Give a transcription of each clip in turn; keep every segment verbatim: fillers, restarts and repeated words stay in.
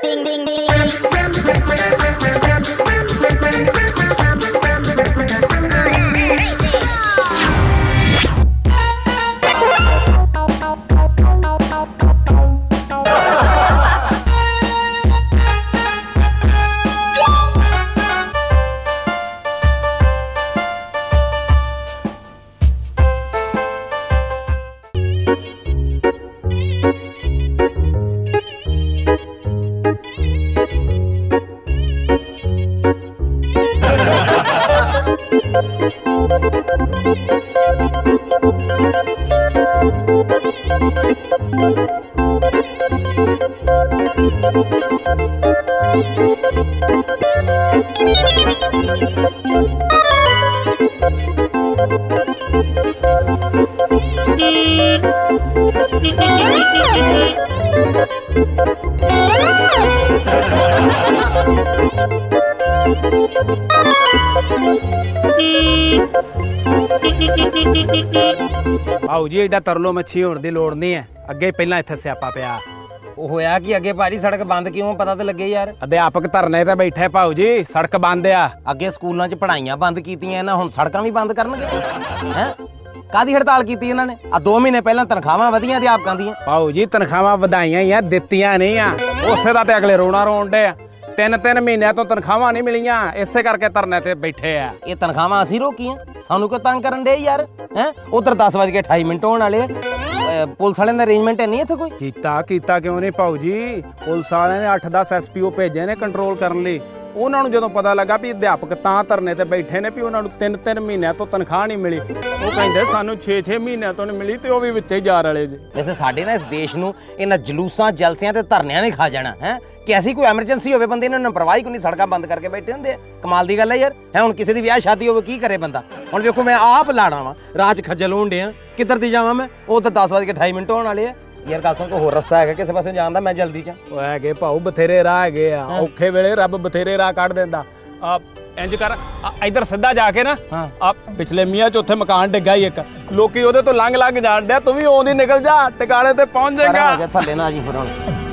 भाऊ जी एडा तरलो मच्छी होने की लोड़ नहीं है। अगे पहला इत्थे स्यापा पिया होया कि अगे भाजी सड़क बंद क्यों पता तो लगे यार। अध्यापक धरने ते बैठे भाऊ जी, सड़क बंद आ। अगे स्कूलों च पढ़ाइयां बंद कीतियां ना, हुण सड़कां भी बंद करनगे हैं? कादी हड़ताल की इन्हां ने? आ दो महीने पहला तनखावां वधियां अध्यापकां दीयां। भाऊ जी तनखावां वधाइयां ही आ, दित्तियां नहीं आ। उसे दा ते अगले रोना रोन डे तीन तीन महीनों तो तनखावां नहीं मिलियां, इसे करके धरने ते बैठे आ। ये तनखावां असीं रोकियां, सानू क्यों तंग करन डे यार हैं? उधर दस बज के अठाई मिनट होने वाले पुलिस वाले अरेंजमेंट है नहीं इत्थे कोई? कीता कीता क्यों नहीं भाऊ जी, पुलिस वाले ने अठ दस एस पी ओ भेजे ने कंट्रोल करने लई। ਉਹਨਾਂ ਨੂੰ ਜਦੋਂ ਪਤਾ ਲੱਗਾ ਵੀ ਅਧਿਆਪਕ ਤਾਂ ਧਰਨੇ ਤੇ ਬੈਠੇ ਨੇ ਵੀ ਉਹਨਾਂ ਨੂੰ ਤਿੰਨ ਤਿੰਨ ਮਹੀਨਿਆਂ ਤੋਂ ਤਨਖਾਹ ਨਹੀਂ ਮਿਲੀ, ਉਹ ਕਹਿੰਦੇ ਸਾਨੂੰ ਛੇ ਛੇ ਮਹੀਨਿਆਂ ਤੋਂ ਨਹੀਂ ਮਿਲੀ ਤੇ ਉਹ ਵੀ ਵਿੱਚੇ ਹੀ ਜਾ ਰਲੇ ਜੀ। ਵੈਸੇ ਸਾਡੇ ਨਾ ਇਸ ਦੇਸ਼ ਨੂੰ ਇਹਨਾਂ ਜਲੂਸਾਂ ਜਲਸਿਆਂ ਤੇ ਧਰਨਿਆਂ ਨੇ ਖਾ ਜਾਣਾ ਹੈ ਕਿ ਐਸੀ ਕੋਈ ਐਮਰਜੈਂਸੀ ਹੋਵੇ ਬੰਦੇ ਇਹਨਾਂ ਨੂੰ ਪਰਵਾਹੀ ਕੋਈ ਨਹੀਂ, ਸੜਕਾਂ ਬੰਦ ਕਰਕੇ ਬੈਠੇ ਹੁੰਦੇ ਆ। ਕਮਾਲ ਦੀ ਗੱਲ ਹੈ ਯਾਰ ਹੈ। ਹੁਣ ਕਿਸੇ ਦੀ ਵਿਆਹ ਸ਼ਾਦੀ ਹੋਵੇ ਕੀ ਕਰੇ ਬੰਦਾ? ਹੁਣ ਵੇਖੋ ਮੈਂ ਆਪ ਲਾਣਾ ਵਾ, ਰਾਜ ਖੱਜਲ ਹੋਣ ਡਿਆ, ਕਿੱਧਰ ਦੀ ਜਾਵਾਂ ਮੈਂ? ਉਹ ਤਾਂ ਦਸ ਵਜੇ ਕੇ ਅਠਾਈ ਮਿੰਟ ਹੋਣ ਵਾਲੇ ਆ ਯਾਰ। ਗੱਲ ਸੁਣ, ਕੋਈ ਹੋਰ ਰਸਤਾ ਹੈਗਾ ਕਿਸੇ ਪਾਸੇ ਜਾਣ ਦਾ? ਮੈਂ ਜਲਦੀ ਚ ਉਹ ਹੈਗੇ ਭਾਊ, ਬਥੇਰੇ ਰਾਹ ਹੈਗੇ ਆ। ਔਖੇ ਵੇਲੇ ਰੱਬ ਬਥੇਰੇ ਰਾਹ ਕੱਢ ਦਿੰਦਾ। ਆ ਇੰਜ ਕਰ, ਇਧਰ ਸਿੱਧਾ ਜਾ ਕੇ ਨਾ ਆ ਪਿਛਲੇ ਮੀਆਂ ਚ ਉੱਥੇ ਮਕਾਨ ਡਿੱਗਾ ਹੀ ਇੱਕ, ਲੋਕੀ ਉਹਦੇ ਤੋਂ ਲੰਘ ਲੰਘ ਜਾਣ ਡਿਆ, ਤੂੰ ਵੀ ਉਹਦੀ ਨਿਕਲ ਜਾ, ਟਿਕਾਣੇ ਤੇ ਪਹੁੰਚ ਜਾਏਗਾ। ਥੱਲੇ ਨਾ ਜੀ ਫਿਰ ਹੁਣ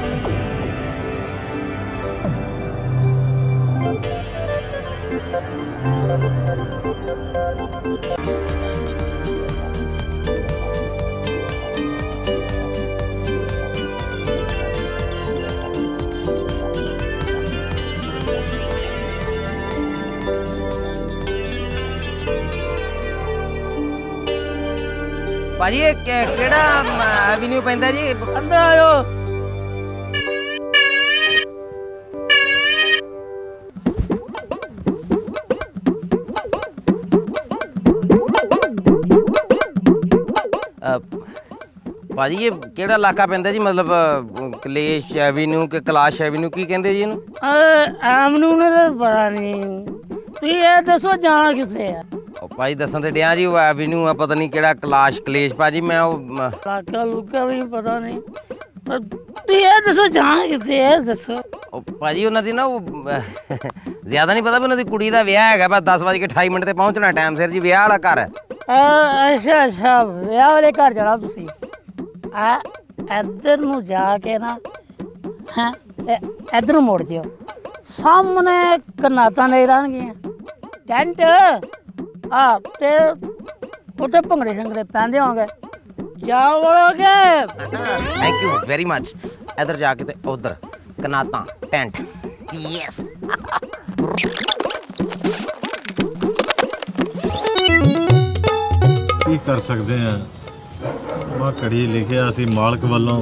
ਭਾਜੀ ਇਹ ਕਿਹੜਾ ਐਵੀਨਿਊ ਪੈਂਦਾ ਜੀ? ਅੰਦਰ ਆਇਓ। ਭਾਜੀ ਇਹ ਕਿਹੜਾ ਇਲਾਕਾ ਪੈਂਦਾ ਜੀ? ਮਤਲਬ ਕਲੇਸ਼ ਐਵੀਨਿਊ ਕਿ ਕਲਾਸ਼ ਐਵੀਨਿਊ ਕੀ ਕਹਿੰਦੇ ਜੀ ਇਹਨੂੰ? ਐਵੀਨਿਊ ਨੇ ਤਾਂ ਪਤਾ ਨਹੀਂ, ਤੁਸੀਂ ਇਹ ਦੱਸੋ ਜਾਣਾ ਕਿੱਥੇ ਆ? ਭਾਜੀ ਦੱਸਣ ਤੇ ਡਿਆ ਜੀ, ਉਹ ਐਵੀਨਿਊ ਆ, ਪਤਾ ਨਹੀਂ ਕਿਹੜਾ ਕਲਾਸ਼ ਕਲੇਸ਼। ਭਾਜੀ ਮੈਂ ਉਹ ਲਾਕਾ ਲੁਕਾ ਵੀ ਪਤਾ ਨਹੀਂ, ਪਰ ਤੁਸੀਂ ਇਹ ਦੱਸੋ ਜਾਣਾ ਕਿੱਥੇ ਹੈ ਦੱਸੋ। ਉਹ ਭਾਜੀ ਉਹਨਾਂ ਦੀ ਨਾ ਉਹ ਜ਼ਿਆਦਾ ਨਹੀਂ ਪਤਾ ਵੀ ਉਹਨਾਂ ਦੀ ਕੁੜੀ ਦਾ ਵਿਆਹ ਹੈਗਾ, ਬਸ ਦਸ ਵਜੇ ਕੇ ਅਠਾਈ ਮਿੰਟ ਤੇ ਪਹੁੰਚਣਾ ਟਾਈਮ ਸਿਰ ਜੀ। ਵਿਆਹ ਵਾਲਾ ਘਰ ਹੈ। ਅੱਛਾ ਅੱਛਾ, ਵਿਆਹ ਵਾਲੇ ਘਰ ਜਾਣਾ ਤੁਸੀਂ? ਆ ਇੱਧਰ ਨੂੰ ਜਾ ਕੇ ਨਾ ਹੈਂ ਇੱਧਰ ਨੂੰ ਮੁੜ ਜਿਓ, ਸਾਹਮਣੇ ਕਨਾਤਾਂ ਨਜ਼ਰ ਆਉਣਗੀਆਂ, ਟੈਂਟ ਆ ਤੇ ਉੱਥੇ ਭੰਗੜੇ ਸ਼ੰਗੜੇ ਪੈਂਦੇ ਹੋਣਗੇ, ਜਾਵੋਗੇ। Thank you very much. ਇੱਧਰ ਜਾ ਕੇ ਤੇ ਉੱਧਰ ਕਨਾਤਾਂ ਟੈਂਟ। ਯੈਸ ਕੀ ਕਰ ਸਕਦੇ ਆ, ਮੈਂ ਘੜੀ ਲਿਖਿਆ ਸੀ ਮਾਲਕ ਵੱਲੋਂ।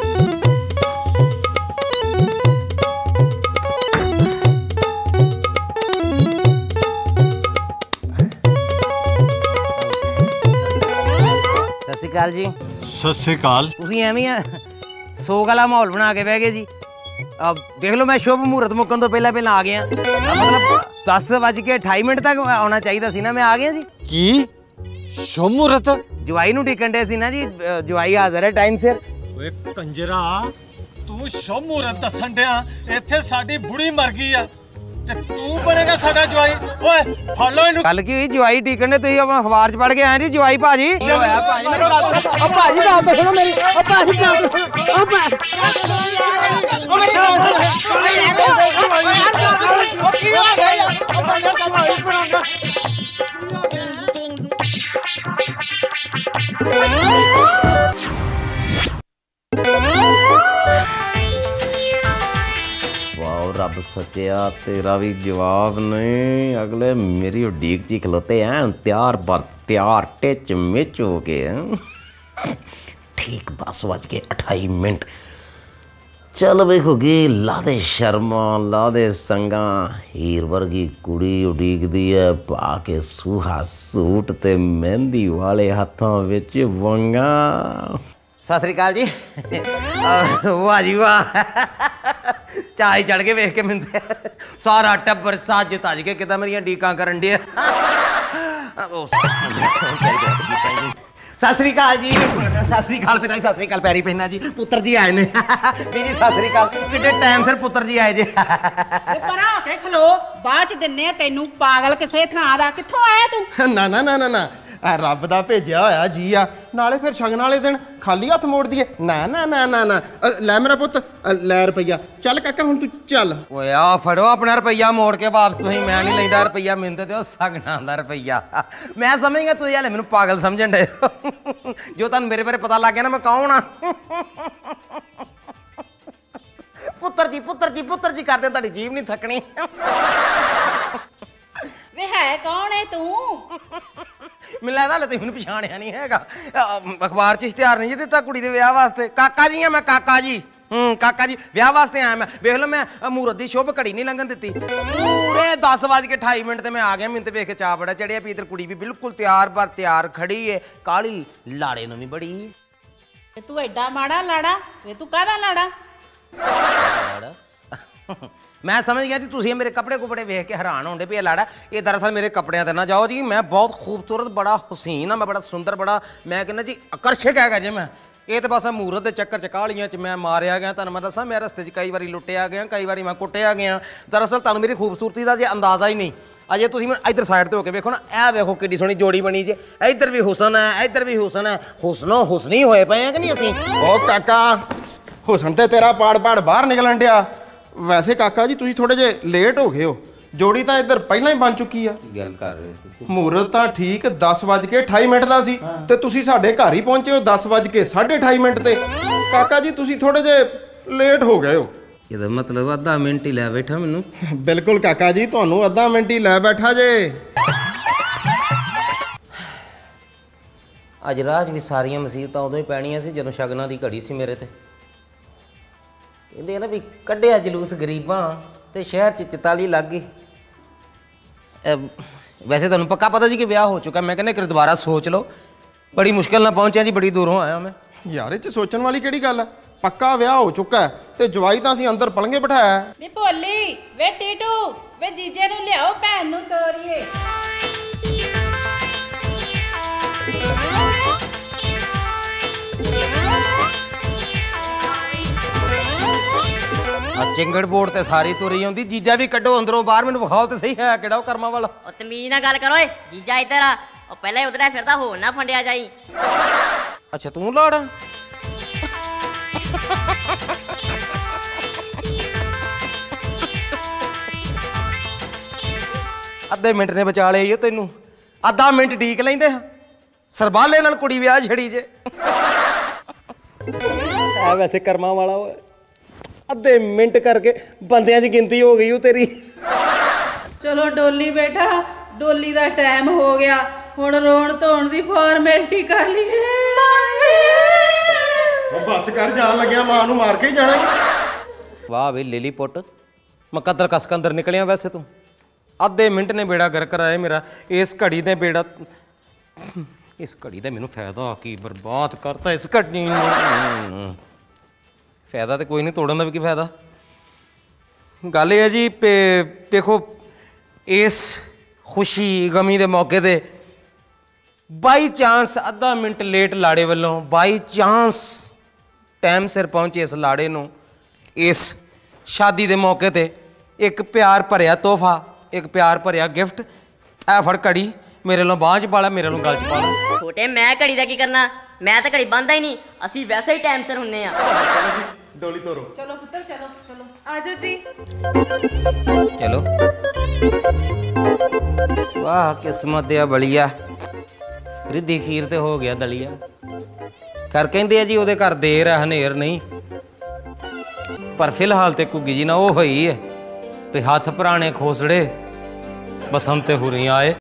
ਸਤਿ ਸ਼੍ਰੀ ਅਕਾਲ ਜੀ। ਸਤਿ ਸ਼੍ਰੀ ਅਕਾਲ। ਤੁਸੀਂ ਐਵੇਂ ਆ ਸੋਗ ਵਾਲਾ ਮਾਹੌਲ ਬਣਾ ਕੇ ਬਹਿ ਗਏ ਜੀ। ਦੇਖ ਲਓ ਮੈਂ ਸ਼ੁਭ ਮਹੂਰਤ ਮੁੱਕਣ ਤੋਂ ਪਹਿਲਾਂ ਪਹਿਲਾਂ ਆ ਗਿਆ, ਮਤਲਬ ਦਸ ਵੱਜ ਕੇ ਅਠਾਈ ਮਿੰਟ ਤੱਕ ਆਉਣਾ ਚਾਹੀਦਾ ਸੀ ਨਾ, ਮੈਂ ਆ ਗਿਆ ਜੀ। ਕੀ ਸ਼ੁਭ ਮਹੂਰਤ? ਜਵਾਈ ਨੂੰ ਟਿਕਣ ਦੇ ਸੀ ਨਾ ਜੀ, ਜਵਾਈ ਹਾਜ਼ਰ ਹੈ ਟਾਈਮ ਸਿਰ। ਓਏ ਕੰਜਰਾ, ਤੂੰ ਸ਼ੁਭ ਮਹੂਰਤ ਦੱਸਣ ਡਿਆ, ਇੱਥੇ ਸਾਡੀ ਬੁੜੀ ਮਰ ਗਈ ਆ ਤੇ ਤੂੰ ਬਣੇਗਾ ਸਾਡਾ ਜਵਾਈ? ਓਏ ਫੜ ਲਓ ਇਹਨੂੰ। ਕੱਲ ਕੀ ਹੋਈ? ਜਵਾਈ ਟਿਕਣ ਨੇ, ਤੁਸੀਂ ਅਖਬਾਰ ਚ ਪੜ ਕੇ ਆਏ ਜੀ ਜਵਾਈ ਭਾਜੀ। ਕੀ ਹੋਇਆ ਭਾਜੀ? ਮੇਰੀ ਗੱਲ ਸੁਣੋ। ਓ ਭਾਜੀ ਗੱਲ ਤਾਂ ਸੁਣੋ ਮੇਰੀ। ਓ ਭਾਜੀ ਗੱਲ ਤਾਂ ਸੁਣੋ। ਓ ਭਾਜੀ ਓ ਮੇਰੀ ਗੱਲ ਸੁਣੋ। वाह रब सच्चिया तेरा भी जवाब नहीं। अगले मेरी उड़ीक जी खलोते हैं तैयार बर तैयार टिच मिच हो गए। ठीक दस बज के अठाई मिनट। चल वेखोगे ला दे शर्मा ला दे संगा हीर वर्गी कुड़ी उड़ीक दी है पा के सूहा सूट ते मेहंदी वाले हाथों विच वंगा। सत श्री अकाल जी। वाह जी वाह चाई चढ़ के वेख के मिलते सारा टब्बर सज तज के किदा मेरिया डीकां करन डे। सत श्री अकाल जी। सत श्री अकाल पिता जी सत श्री अकाल पैरी पैना जी पुत्र जी आए ने जी जी सत श्री अकाल कितने टाइम सिर पुत्र जी आए जी। परा के खलो बाद च दिन्ने तैनू पागल किसे थां दा कित्थों आया तू। ना ना ना ना ना रब दा भेजिया होया जी आ नाले फिर शगन वाले दिन खाली हथ मोड़ दिए। ना ना ना ना ना लै मेरा पुत लै रुपया चल काका हुण तू चल। ओए आ फड़ो अपना रुपया मोड़ के वापस तुसीं मैं नहीं लैंदा रुपया मैनूं ते दिओ सगना दा रुपया। मैं समझ गया तुसीं हाले मैनूं पागल समझण डे जो तुहानूं मेरे बारे पता लग गया ना मैं कौन आ। पुत्र जी पुत्र जी पुत्र जी करदे तुहाडी जीभ नहीं थकनी। वे है कौन है तू। मैं लगदा हाले तुसीं मैनूं पछाणिया नहीं हैगा। अखबार च इश्तिहार नहीं जी दित्ता कुड़ी दे विआह वास्ते। काका जी हां मैं काका जी। हूँ काका जी विआह वास्ते आया मैं। वेख लो मैं मूरत दी शुभ घड़ी नहीं लंघन दित्ती। पूरे दस बज के अठाई मिनट ते मैं आ गया। मैनूं ते वेख के चा बड़ा चढ़िया भी इधर कुड़ी भी बिल्कुल तैयार पर तैयार खड़ी है काली लाड़े नूं भी बड़ी। तू एडा माड़ा लाड़ा वे तू काहदा लाड़ा। मैं समझ गया जी तुसीं मेरे कपड़े कुपड़े वेख के हैरान होंदे भी लाड़ा ये दरअसल मेरे कपड़ियां ते ना जाओ जी। मैं बहुत खूबसूरत बड़ा हुसीन हाँ मैं बड़ा सुंदर बड़ा मैं कहना जी आकर्षक हैगा जी। मैं ये तो बस मूरत के चक्कर च कालियां च मैं मारिया गया। तुहानूं मैं दसां मैं रस्ते च कई बारी लुट्टिया गया कई बारी मैं कुट्टिया गया। दरअसल तुहानूं मेरी खूबसूरती का जे अंदाजा ही नहीं। अजे तुसीं मैं इधर साइड ते होके वेखो ना ए वेखो किड्डी सोहनी जोड़ी बनी जे। इधर भी हुसन है इधर भी हुसन है हुसनो हुसनी होए पे हैं कि नहीं असीं। ओ काका हुसन ते तेरा पाड़ पाड़ बाहर निकलन डिया। वैसे काका जी तुसीं थोड़े जे लेट हो गए हो। जोड़ी तो इधर पहला ही बन चुकी आ। गल कर रहे मुहूर्त तो ठीक दस बज के अठाई मिनट का सी ते तुसीं साडे घर ही पहुंचे हो दस बज के साढ़े अठाई मिनट ते। काका जी तुसीं थोड़े जे लेट हो गए हो। ਇਹਦਾ मतलब ਅੱਧਾ ਮਿੰਟ ਹੀ ਲੈ ਬੈਠਾ ਮੈਨੂੰ। बिल्कुल काका जी ਤੁਹਾਨੂੰ ਅੱਧਾ ਮਿੰਟ ਹੀ ਲੈ ਬੈਠਾ ਜੇ। ਅੱਜ ਰਾਜ ਵੀ ਸਾਰੀਆਂ ਮੁਸੀਬਤਾਂ ਉਦੋਂ ਹੀ ਪੈਣੀਆਂ ਸੀ ਜਦੋਂ ਸ਼ਗਨਾਂ ਦੀ ਘੜੀ ਸੀ ਮੇਰੇ ਤੇ। ਕਹਿੰਦੇ ਨਾ ਵੀ ਕੱਢਿਆ ਜਲੂਸ ਗਰੀਬਾਂ ਤੇ ਸ਼ਹਿਰ 'ਚ ਚਤਾਲੀ ਲੱਗ ਗਈ। ਵੈਸੇ ਤੁਹਾਨੂੰ ਪੱਕਾ ਪਤਾ ਜੀ ਕਿ ਵਿਆਹ ਹੋ ਚੁੱਕਾ। ਮੈਂ ਕਹਿੰਦਾ ਕਿ ਦੁਬਾਰਾ ਸੋਚ ਲਓ। ਬੜੀ ਮੁਸ਼ਕਿਲ ਨਾਲ ਪਹੁੰਚਿਆ ਜੀ ਬੜੀ ਦੂਰੋਂ ਆਇਆ ਮੈਂ। ਯਾਰ ਇਹ 'ਚ ਸੋਚਣ ਵਾਲੀ ਕਿਹੜੀ ਗੱਲ ਹੈ। ਪੱਕਾ ਵਿਆਹ ਹੋ ਚੁੱਕਾ ਤੇ ਜਵਾਈ ਤਾਂ ਅਸੀਂ ਅੰਦਰ ਪਲੰਗੇ ਬਿਠਾਇਆ। ਨੀ ਭੋਲੀ ਵੇ ਟੀਟੂ ਵੇ ਜੀਜੇ ਨੂੰ ਲਿਆਓ ਭੈਣ ਨੂੰ ਤੋਰੀਏ। ਆ ਚਿੰਗੜ ਬੋਰਡ ਤੇ ਸਾਰੀ ਤੁਰੀ ਆਉਂਦੀ। ਜੀਜਾ ਵੀ ਕੱਢੋ ਅੰਦਰੋਂ ਬਾਹਰ ਮੈਨੂੰ ਵਿਖਾਓ ਤੇ ਸਹੀ ਹੈ ਕਿਹੜਾ ਉਹ ਕਰਮਾਂ ਵਾਲਾ। ਉਹ ਤਮੀਜ਼ ਨਾਲ ਗੱਲ ਕਰੋ ਏ ਜੀਜਾ ਇੱਧਰ ਆ। ਉਹ ਪਹਿਲਾਂ ਹੀ ਉਧਰ ਫਿਰਦਾ ਹੋਰ ਨਾ ਫੰਡਿਆ ਜਾਈ। ਅੱਛਾ ਤੂੰ ਲਾੜ ਅੱਧੇ ਮਿੰਟ ਨੇ ਬਚਾ ਲਿਆ ਤੈਨੂੰ। ਅੱਧਾ ਮਿੰਟ ਢੀਕ ਲੈਂਦੇ ਹਾਂ ਸਰਬਾਲੇ ਨਾਲ ਕੁੜੀ ਵਿਆਹ ਛੜੀ ਜੇ। ਐ ਵੈਸੇ ਕਰਮਾਂ ਵਾਲਾ ਓਏ ਅੱਧੇ ਮਿੰਟ ਕਰਕੇ ਬੰਦਿਆਂ 'ਚ ਗਿਣਤੀ ਹੋ ਗਈ ਉਹ ਤੇਰੀ। ਚਲੋ ਡੋਲੀ ਬੇਟਾ ਡੋਲੀ ਦਾ ਟਾਈਮ ਹੋ ਗਿਆ ਹੁਣ ਰੋਣ ਧੋਣ ਦੀ ਫਾਰਮੈਲਿਟੀ ਕਰ ਲਈਏ। ਉਹ ਬੱਸ ਕਰ ਜਾਣ ਲੱਗਿਆ ਮਾਂ ਨੂੰ ਮਾਰ ਕੇ ਹੀ ਜਾਣਾ। ਵਾਹ ਵੇ ਲੀਲੀ ਪੁੱਟ ਮੁਕੱਦਰ ਕਸ ਅੰਦਰ ਨਿਕਲਿਆ। ਵੈਸੇ ਤੂੰ ਅੱਧੇ ਮਿੰਟ ਨੇ ਬੇੜਾ ਗਰ ਕਰਾਇਆ ਮੇਰਾ। ਇਸ ਘੜੀ ਨੇ ਬੇੜਾ ਇਸ ਘੜੀ ਦਾ ਮੈਨੂੰ ਫਾਇਦਾ ਕੀ ਬਰਬਾਦ ਕਰਤਾ ਇਸ ਘੜੀ ਨੂੰ। ਫਾਇਦਾ ਤੇ ਕੋਈ ਨਹੀਂ ਤੋੜਨ ਦਾ ਵੀ ਕੀ ਫਾਇਦਾ। ਗੱਲ ਇਹ ਹੈ ਜੀ ਦੇਖੋ ਇਸ ਖੁਸ਼ੀ ਗਮੀ ਦੇ ਮੌਕੇ ਤੇ ਬਾਈ ਚਾਂਸ ਅੱਧਾ ਮਿੰਟ ਲੇਟ ਲਾੜੇ ਵੱਲੋਂ ਬਾਈ ਚਾਂਸ ਟਾਈਮ ਸਿਰ ਪਹੁੰਚੇ ਇਸ ਲਾੜੇ ਨੂੰ ਇਸ ਸ਼ਾਦੀ ਦੇ ਮੌਕੇ ਤੇ ਇੱਕ ਪਿਆਰ ਭਰਿਆ ਤੋਹਫਾ ਇੱਕ ਪਿਆਰ ਭਰਿਆ ਗਿਫਟ। ਐ ਫੜ ਘੜੀ ਮੇਰੇ ਵੱਲੋਂ ਬਾਂਹ 'ਚ ਪਾ ਲੈ ਮੇਰੇ ਵੱਲੋਂ ਗਲ 'ਚ ਪਾ ਲੈ। ਛੋਟੇ ਮੈਂ ਘੜੀ ਦਾ ਕੀ ਕਰਨਾ ਮੈਂ ਤਾਂ ਘੜੀ ਬੰਨਦਾ ਹੀ ਨਹੀਂ। ਅਸੀਂ ਵੈਸੇ ਹੀ ਟਾਈਮ ਸਿਰ ਹੁੰਨੇ ਆ। ਡੋਲੀ ਤੋਰੋ। ਚਲੋ ਪੁੱਤਰ ਚਲੋ ਚਲੋ ਆਜੋ ਜੀ। ਚਲੋ वाह किस्मत दिया बलिया रिद्धि खीर ते हो गया दलिया कर कहते जी ਉਹਦੇ ਘਰ ਦੇਰ है हनेर नहीं पर फिलहाल ते घुग्गी जी ना वो हुई है भी हथ भराने खोसड़े बसंत हुरी आए।